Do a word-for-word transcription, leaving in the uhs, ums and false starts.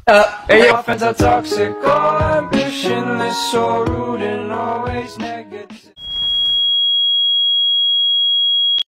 Uh, hey, your friends are toxic, all ambitionless, so rude and always negative.